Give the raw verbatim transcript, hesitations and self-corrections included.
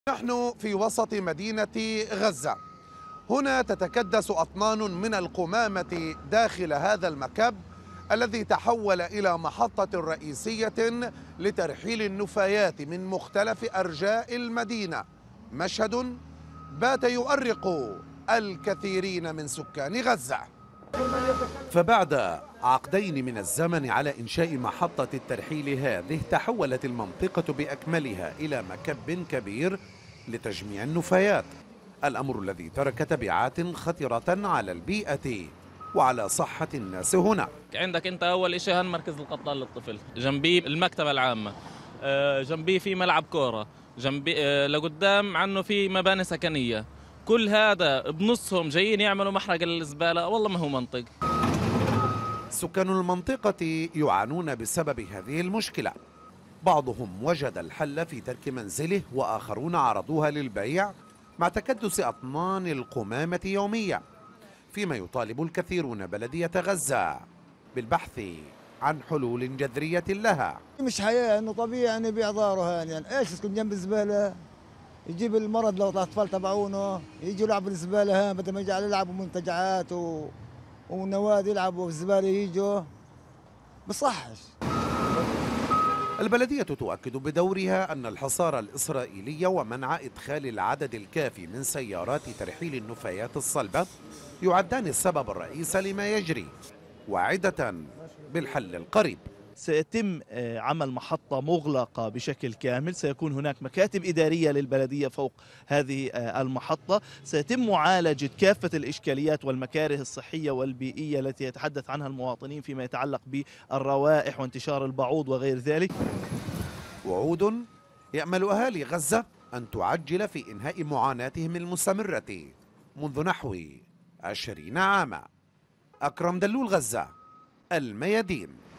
نحن في وسط مدينة غزة. هنا تتكدس أطنان من القمامة داخل هذا المكب الذي تحول إلى محطة رئيسية لترحيل النفايات من مختلف أرجاء المدينة، مشهد بات يؤرق الكثيرين من سكان غزة. فبعد عقدين من الزمن على إنشاء محطة الترحيل هذه، تحولت المنطقة بأكملها إلى مكب كبير لتجميع النفايات، الأمر الذي ترك تبعات خطرة على البيئة وعلى صحة الناس هنا. عندك أنت أول شيء مركز القبطان للطفل، جنبيه المكتبة العامة، جنبيه في ملعب كورة، جنبيه لقدام عنه في مباني سكنية، كل هذا بنصهم جايين يعملوا محرقة للزبالة. والله ما هو منطق. سكان المنطقة يعانون بسبب هذه المشكلة، بعضهم وجد الحل في ترك منزله وآخرون عرضوها للبيع مع تكدس أطنان القمامة يوميا، فيما يطالب الكثيرون بلدية غزة بالبحث عن حلول جذرية لها. مش حياة انه طبيعي انه يبيع داره، يعني ايش يسكن جنب الزبالة، يجيب المرض لو الاطفال تبعونه يجوا يلعبوا الزبالة، ها بدل ما يجي يلعبوا منتجعات و... ونوادي يلعبوا في الزبالة يجوا بصحش. البلدية تؤكد بدورها أن الحصار الإسرائيلي ومنع إدخال العدد الكافي من سيارات ترحيل النفايات الصلبة يعدان السبب الرئيس لما يجري، واعدة بالحل القريب. سيتم عمل محطة مغلقة بشكل كامل، سيكون هناك مكاتب إدارية للبلدية فوق هذه المحطة، سيتم معالجة كافة الإشكاليات والمكاره الصحية والبيئية التي يتحدث عنها المواطنين فيما يتعلق بالروائح وانتشار البعوض وغير ذلك. وعود يأمل أهالي غزة أن تعجل في إنهاء معاناتهم المستمرة منذ نحو عشرين عاما. أكرم دلول، غزة، الميادين.